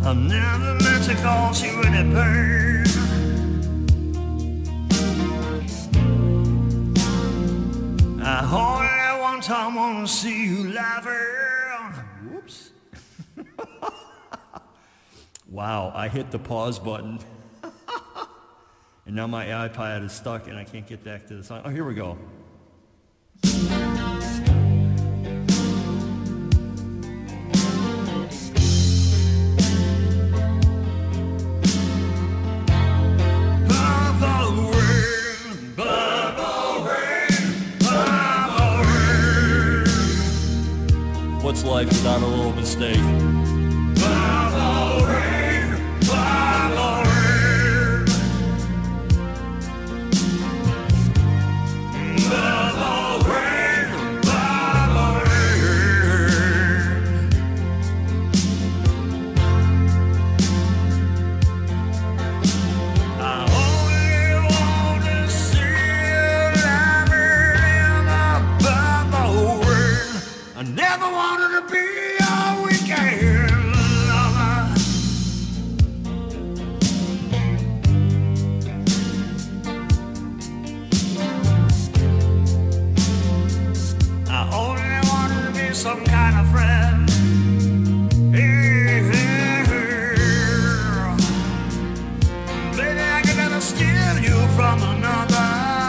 I never meant to cause you any pain. I only one time wanna see you laughing. Whoops. Wow, I hit the pause button. And now my iPad is stuck and I can't get back to the song. Oh, here we go. What's life without a little mistake? Bubble rain, bubble rain. Bubble rain, bubble rain. I only want to see you laughing in the bubble rain. I never wanted to be your weekend lover. I only wanted to be some kind of friend. Yeah. Baby, I could never steal you from another.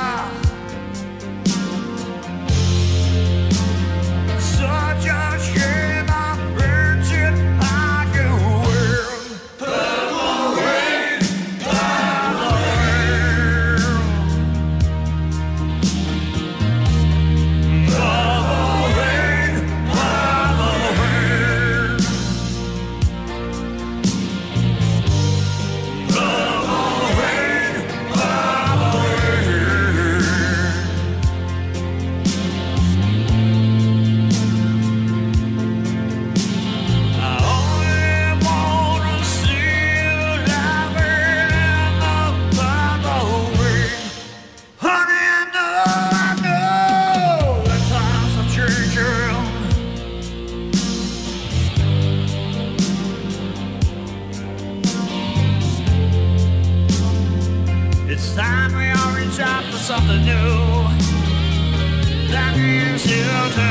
Such a shame I burnt it like you will. Purple rain, purple rain. Purple rain, purple rain. Purple rain, purple rain. I only wanna see you laughing in the bubble rain. Honey, I know that times have changed. It's time we all reach out for something new. That means you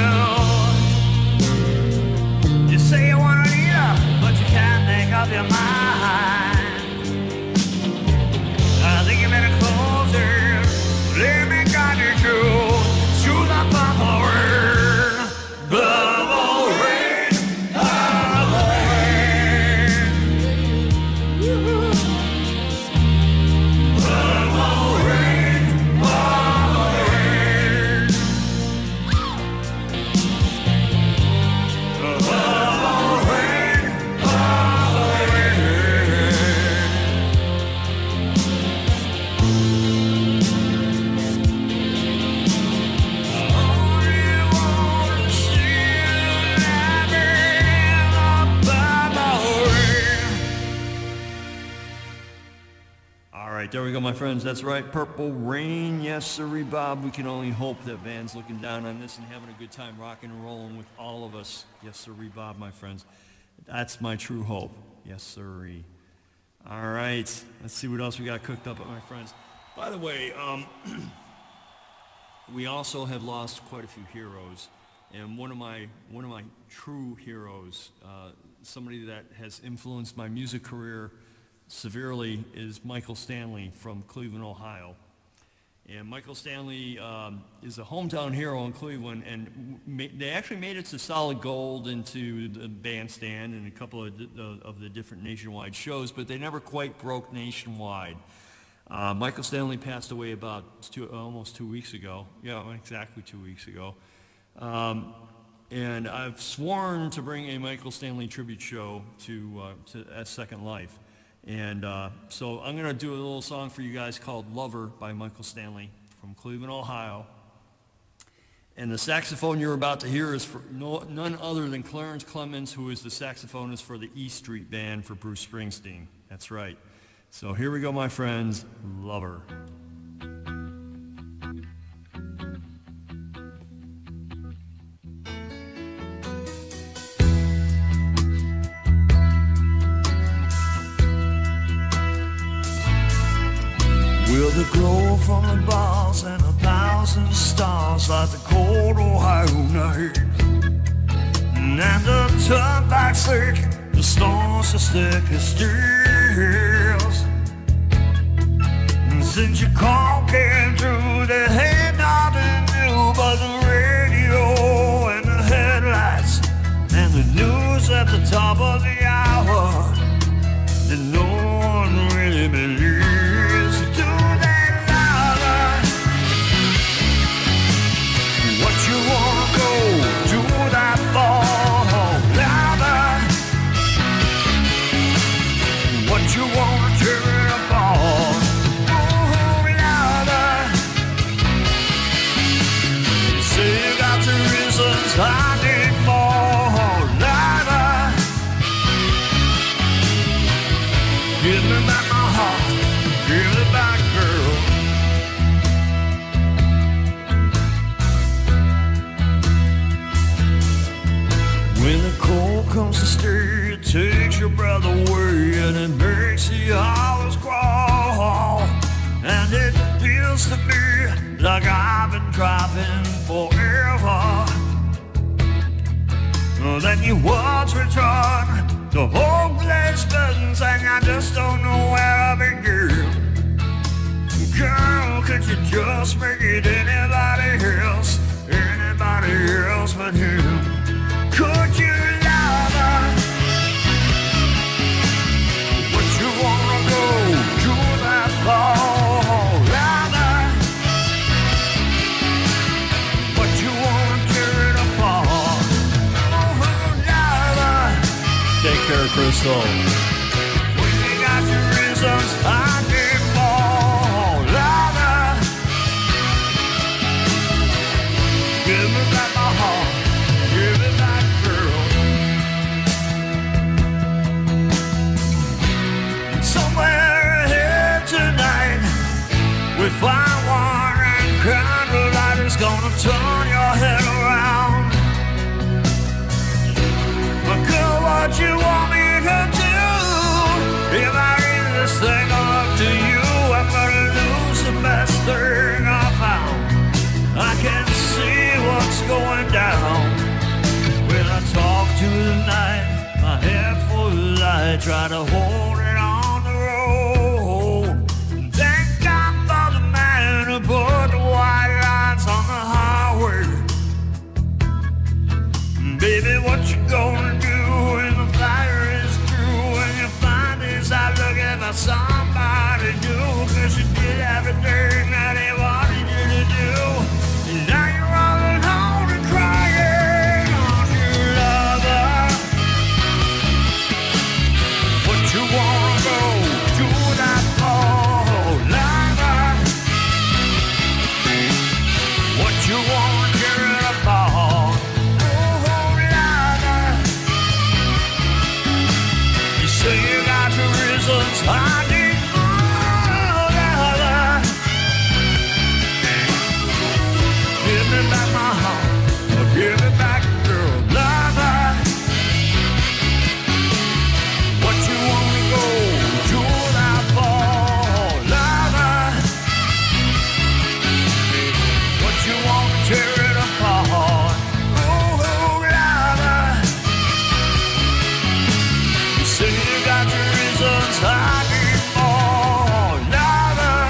too. You say you wanna leave her, but you can't make up your mind. I think you better close it. Let me guide you through the bubble rain. Bubble rain, bubble rain. Bubble rain, bubble rain. Bubble rain, bubble rain. I only wanna see you laughing in the bubble rain. All right, there we go, my friends. That's right, Purple Rain. Yes, sirree, Bob. We can only hope that Van's looking down on this and having a good time rocking and rolling with all of us. Yes, sirree, Bob, my friends. That's my true hope. Yes, sirree. All right, let's see what else we got cooked up, my friends. By the way, we also have lost quite a few heroes, and one of my true heroes, somebody that has influenced my music career severely, is Michael Stanley from Cleveland, Ohio. And Michael Stanley is a hometown hero in Cleveland, and they actually made it to Solid Gold, into the bandstand and a couple of the different nationwide shows, but they never quite broke nationwide. Michael Stanley passed away about almost 2 weeks ago. Yeah, exactly 2 weeks ago. And I've sworn to bring a Michael Stanley tribute show to at Second Life. And so I'm going to do a little song for you guys called Lover by Michael Stanley from Cleveland, Ohio. And the saxophone you're about to hear is for none other than Clarence Clemens, who is the saxophonist for the E Street Band for Bruce Springsteen. That's right. So here we go, my friends. Lover. just like the cold Ohio night. And the turnpike's thick, the snow's as thick as steels. And since your call came through, they had nothing new but the radio and the headlights and the news at the top of the hour that no one really believes. Do that louder. What you wanna go, do that ball louder. What you wanna tear it apart, oh louder. You say you got the reasons, I need more louder. Give me back my heart, give it back, girl. When the cold comes to stay, it takes your breath away and it makes the hours crawl. And it feels to me like I've been driving forever. Then your words return, the whole place burns, and I just don't know where I begin. Girl, could you just make it anybody else but him? Could you love her? Would you wanna go to that ball louder? But you wanna tear it apart, oh louder. Take care, Crystal. When you got your reasons, I need more louder. Give me back my heart, give it back, girl. And somewhere here tonight, with firework and candlelight is gonna turn your head around. But girl, what you want me to do? If I leave this thing up to you, I'm gonna lose the best thing I found. I can see what's going down. When I talk to the night, my head full of light, try to hold it on the road. Thank God for the man who put the white lines on the highway. Baby, what you gonna do when the fire is through? When you find yourself looking for somebody new, 'cause you did everything that he wanted you to do. And now you're all alone and crying. Don't you love her? What you wanna go to that ball louder? What you wanna tear it apart, oh louder. You say you got your reasons, I need more louder. Give me back my heart, or give it back, girl, louder. What you wanna go to that ball louder? What you wanna tear it apart, oh louder. You say you got your reasons, I need more louder.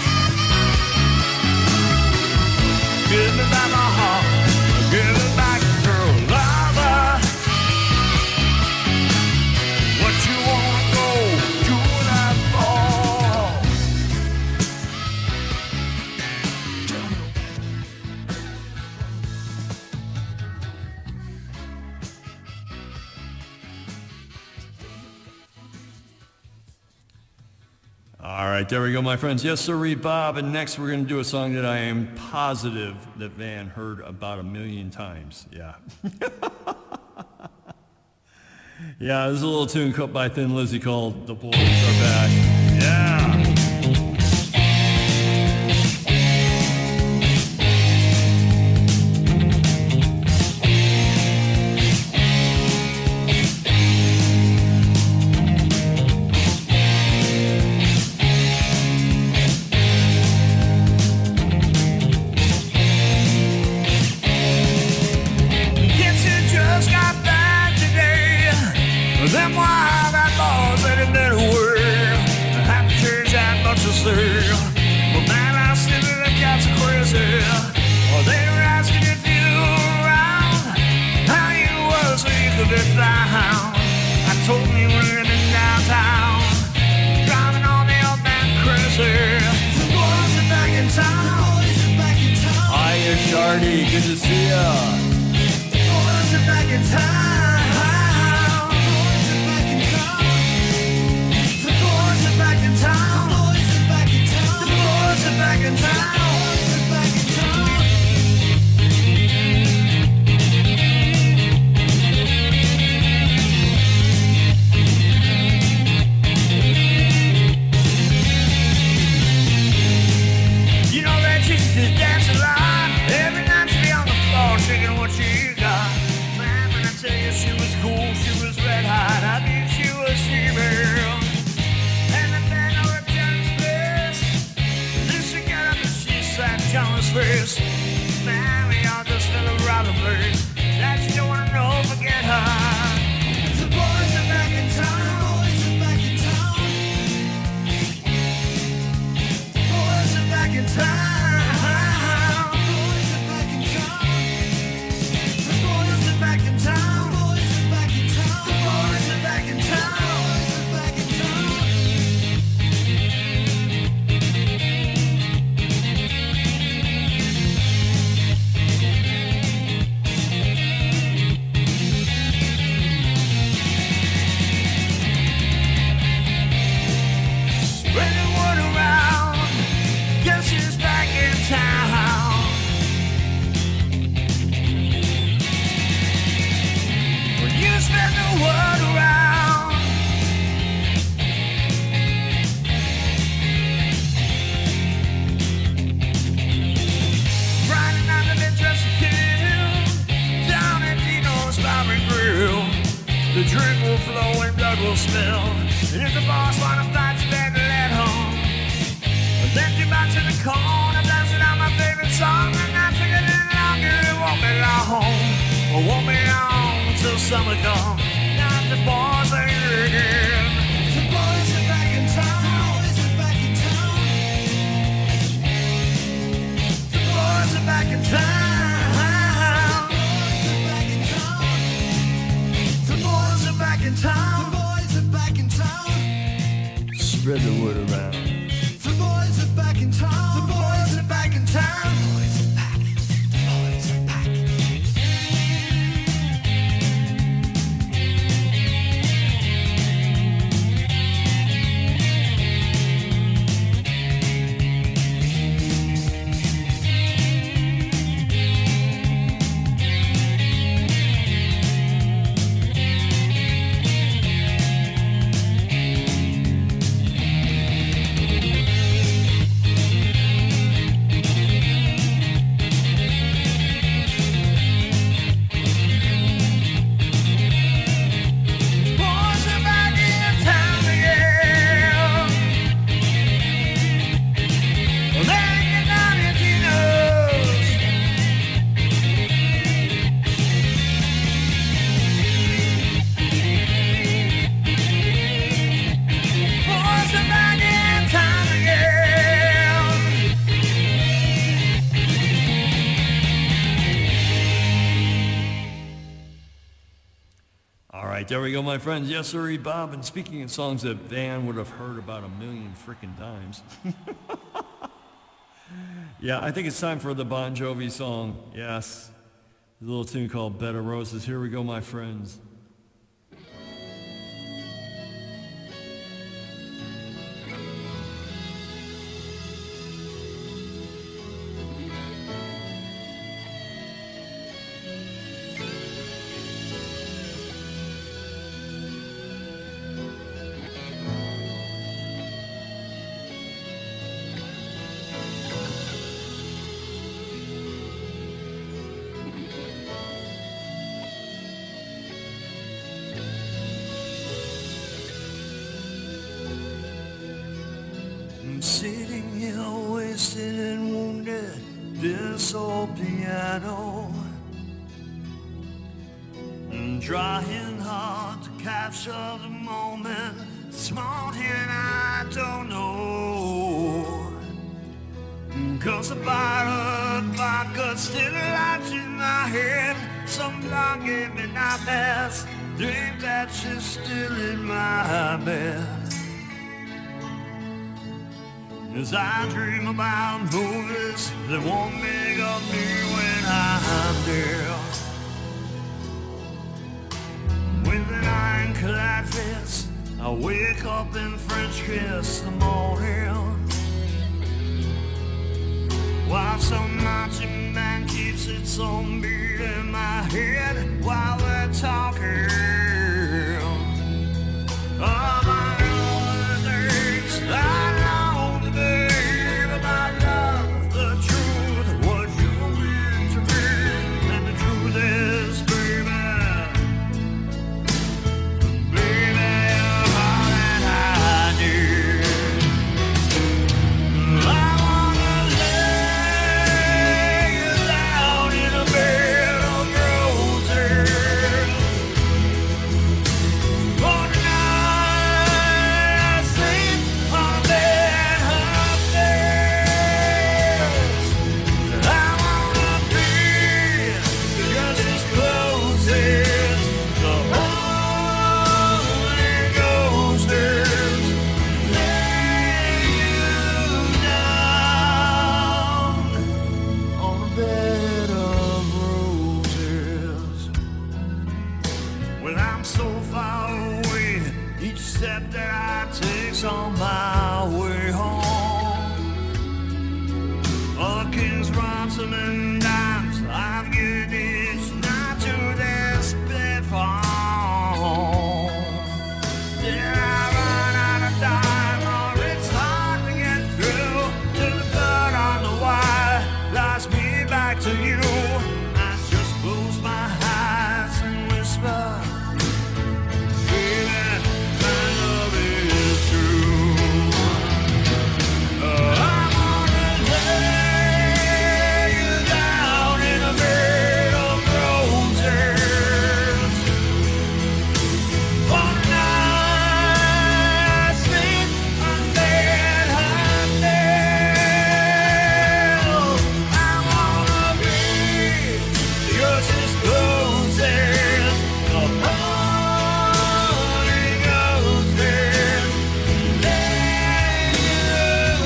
Give me back my heart, give it back, girl, louder. What you wanna go to that ball? All right, there we go, my friends. Yes, sir, Bob. And next we're going to do a song that I am positive that Van heard about 1,000,000 times. Yeah. Yeah, this is a little tune cut by Thin Lizzy called The Boys Are Back. Yeah. Them wild outlaws that had been away, half the church had much to say. But man, I still think got so crazy. Oh, they were asking if you were around, how you was so you could be found. I told them you were living downtown, driving on the old man crazy. The boys are back in town. Hiya, Shardy, good to see ya. The boys are back in town. Back in town. The boys are back in town. The boys are back in town. You know that she just dance a lot. Every night she be on the floor shaking what she got. Man, when I tell you she was cool, she was red hot. I mean she was female. John's face. Man, we all just fell around the place. That you don't wanna know, forget her. The boys are back in town. The boys are back in town. The boys are back in town. The boys are back in town. The boys are back in town. The boys are back in town. The boys are back in town. The drink will flow and blood will spill. And if the boss wanna fight, you better let home. Then you back to the corner, blasting out my favorite song. And I took it in longer, it won't be long. It won't be long till summer comes. Now the boys are here again. The boys are back in town. The boys are back in town. The boys are back in town. In town. The boys are back in town. Spread the word around. The boys are back in town. The boys are back in town. The boys are back. The boys are back. There we go, my friends. Yes, sir, Bob. And speaking of songs that Van would have heard about a million frickin' times. Yeah, I think it's time for the Bon Jovi song. Yes. A little tune called Bed of Roses. Here we go, my friends. Sitting here wasted and wounded, this old piano. trying hard to capture the moment. This morning I don't know, 'cause the bottle of vodka still lights in my head. Some long gave me nightmares, dream that she's still in my bed. As I dream about movies that won't make up me when I'm there. With an ironclad fist, I wake up and French kiss the morning, while some marching band keeps its own beat in my head while we're talking. Oh, my other things I know to be about love, the truth, what you mean to me, and the truth is, baby, you're all that I need. I wanna lay you down in a bed of roses. For tonight I sleep on a bed of nails. I wanna be just as close as the Holy Ghost is. Lay you down on a bed of roses. Well, I'm so far away, each step that I take's on my way home. All the king's ransom and dimes I've given each night to this bed farm. Still I run out of time, or it's hard to get through to the blood on the wire flies me back to you. I just close my eyes and whisper, baby, my love is true. I wanna lay you down in a bed of roses. One night I sleep on bed of nails. I wanna be just as close as the Holy Ghost is. Lay you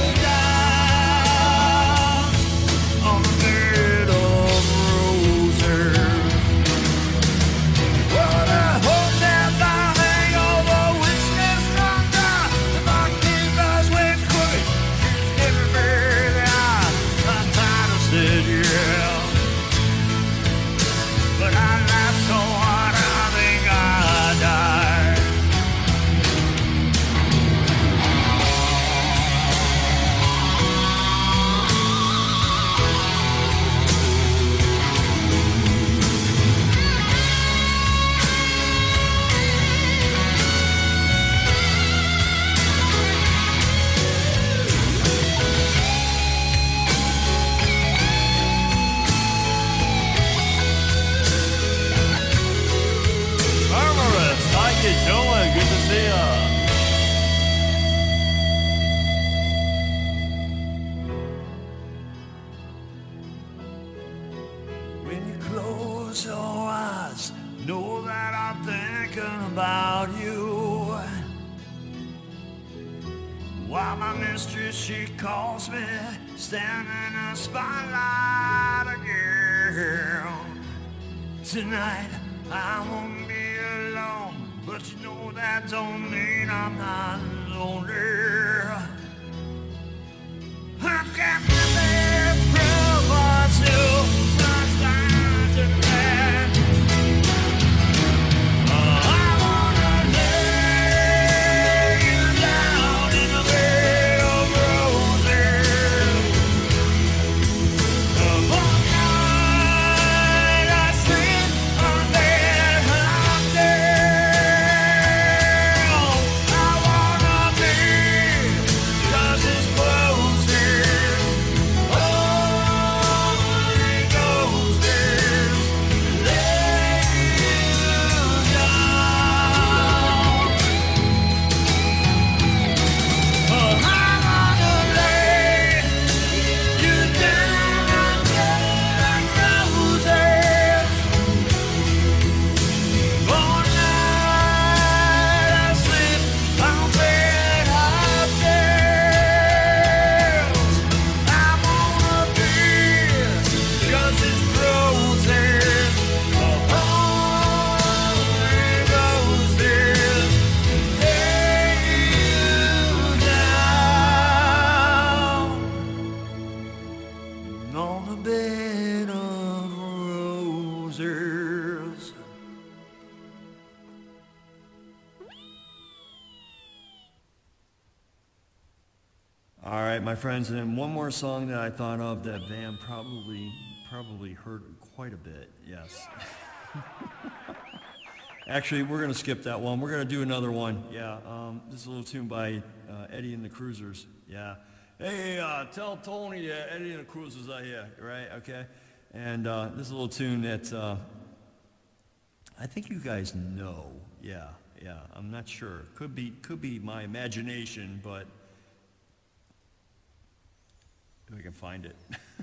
down on a bed of roses. Well, the hotel bar hangover, whiskey stronger. The barkeeper's waist crooked, she's giving me the eye. I might have said yeah, but I laughed so hard I think I died. Armorist, how you doing? Good to see ya. When you close your eyes, know that I'm thinking about you. While my mistress, she calls me, standing in the spotlight again. Tonight I won't be alone, but you know that don't mean I'm not lonely. I've got my bed proof or two, much time to plan. I wanna lay you down in a bed of roses. One night I sleep on a bed of nails. I wanna be just as close as All right, my friends, and then one more song that I thought of that Van probably heard quite a bit. Yes. Actually, we're going to skip that one. We're going to do another one. Yeah, this is a little tune by Eddie and the Cruisers. Yeah. Hey, tell Tony that Eddie and the Cruisers are here, right? Okay. And this is a little tune that I think you guys know. Yeah. I'm not sure. Could be my imagination, but if I can find it.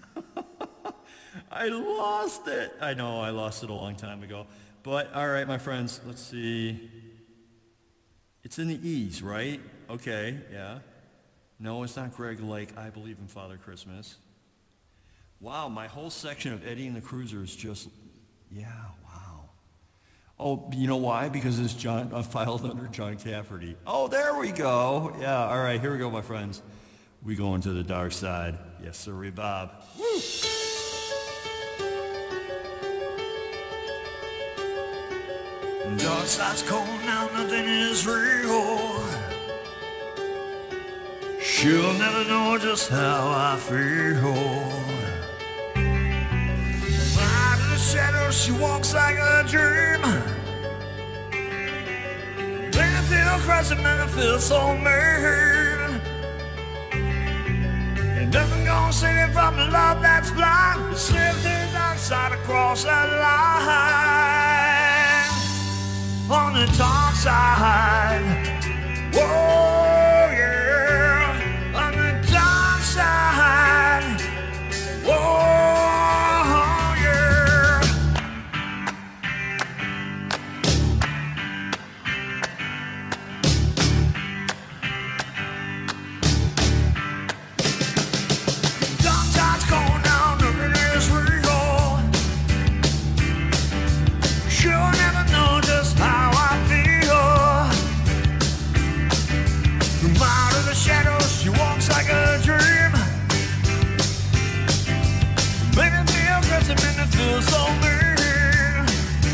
I lost it. I know I lost it a long time ago. But all right, my friends, let's see. It's in the E's, right? Okay, yeah. No, it's not Greg Lake. I Believe in Father Christmas. Wow, my whole section of Eddie and the Cruisers just, yeah, wow. Oh, you know why? Because it's filed under John Cafferty. Oh, there we go. Yeah, all right, here we go, my friends. We go into the dark side. Yes, sir, Bob. Woo! Dark side's cold now, nothing is real. She'll never know just how I feel. Out of the shadows, she walks like a dream. When I feel crazy, man, I feel so mean. And nothing gonna save me from the love that's blind. It slips to the dark side across that line. On the dark side, whoa, yeah. On the dark side, whoa, yeah. Dark side's going down, nothing is real. She'll never know just how I feel. From out of the shadows, she walks like a dream. Make me feel crazy, make me feel so mean.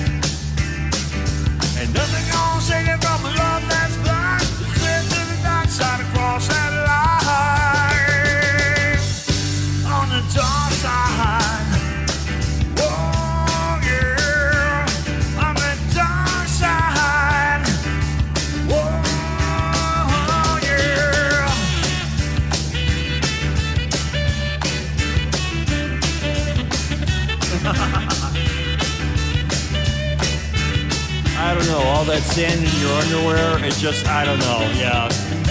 And nothing gonna save you from a love that's blind. Slip to the dark side across that line. On the dark side, whoa, yeah. On the dark side, whoa, yeah. I don't know, all that sand in your underwear, it just, I don't know, yeah.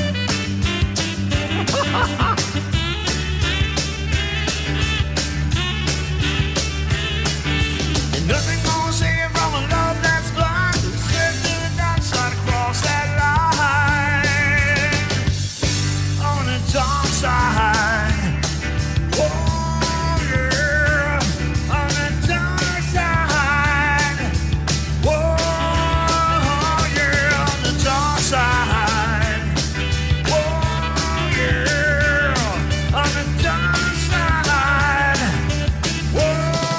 And nothing gonna save you from a love that's blind. Slip to the dark side across that line. On the dark side, whoa, yeah. On the dark side, whoa, yeah. On the dark side, whoa, yeah. On the dark side, whoa,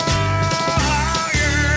yeah.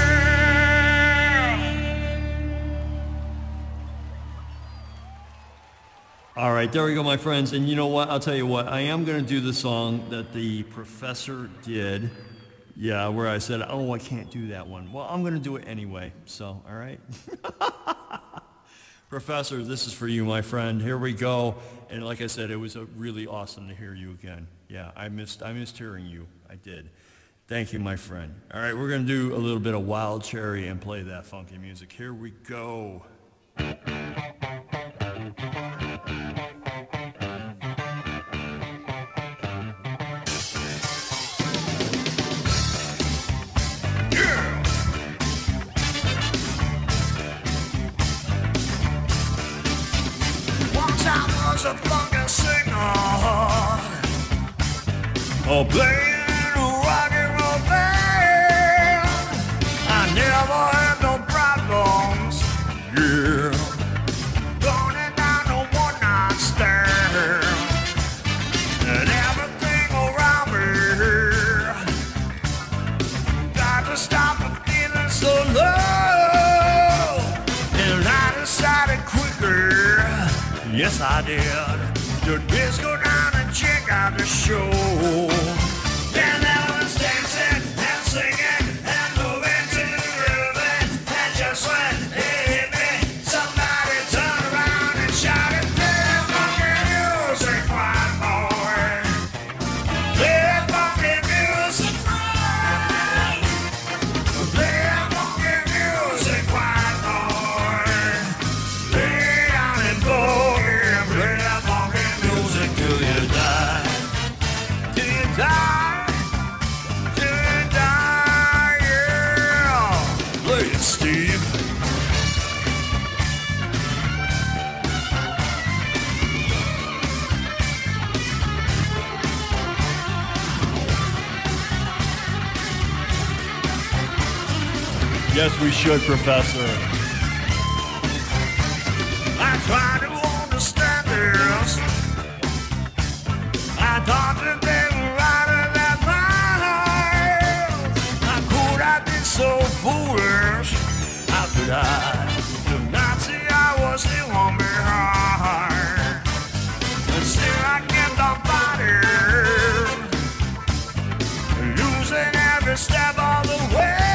All right, there we go, my friends. And you know what? I'll tell you what. I am going to do the song that the professor did. Yeah, where I said, oh, I can't do that one. Well, I'm going to do it anyway. So, all right. Professor, this is for you, my friend. Here we go. And like I said, it was really awesome to hear you again. Yeah, I missed hearing you. I did. Thank you, my friend. All right, we're going to do a little bit of Wild Cherry and play that funky music. Here we go. Once I was a funky singer, playing in a rock and roll band. I never had no problems, yeah. Burning down a one-night stand, and everything around me got to stop and feeling so low, and I decided quicker. Yes, I did. the disco down and check out the show. And everyone's dancing and singing and moving to the rhythm. And just when it hit me, somebody turned around and shouted, play that funky music, white boy. Play that funky music, play that funky music, white boy. Lay down and boogie and play that funky music till you die. Till you die, till you die, yeah. Play it, Steve. Yes, we should, Professor. I tried to understand this. I thought that they were right that mine. How could I be so foolish? How could I? The Nazi I was the one behind. And still I kept on fighting, losing every step of the way.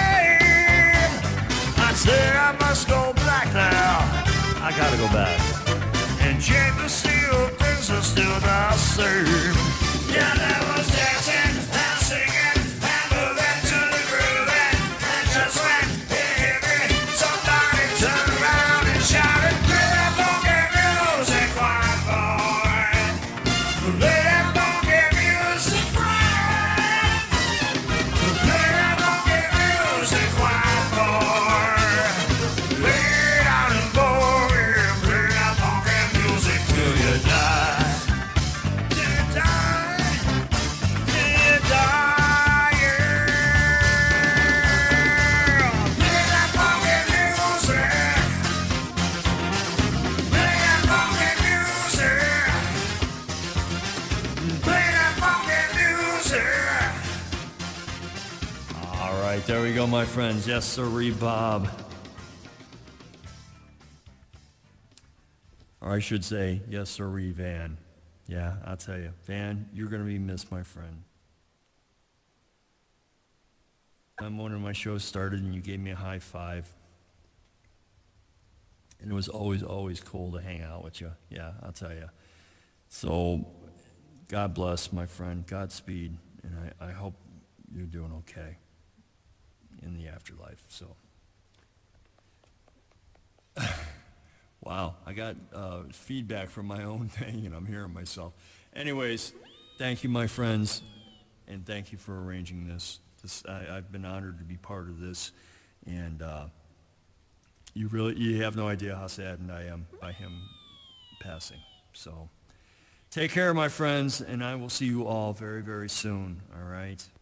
I said I must go back there. I gotta go back. And check the steel, things are still the same. Yeah, there was dancing and singing and moving to the groove. And just when it hit me, somebody turned around and shouted, play that funky music, white boy. Play that funky music, play that funky music, white boy. Lay down and boogie and play that funky music till you die. Till you die, till you die, yeah. Play that funky music, play that funky music, play that funky music. All right, there we go, my friends. Yes, sirree, Bob. Or I should say, yes, sirree, Van. Yeah, I'll tell you. Van, you're going to be missed, my friend. One of my shows started and you gave me a high five. And it was always, always cool to hang out with you. Yeah, I'll tell you. So, God bless, my friend. Godspeed. And I hope you're doing okay in the afterlife. So, wow, I got feedback from my own thing, and I'm hearing myself. Anyways, thank you, my friends, and thank you for arranging this. I've been honored to be part of this, and you have no idea how saddened I am by him passing. So, take care, my friends, and I will see you all very, very soon. All right.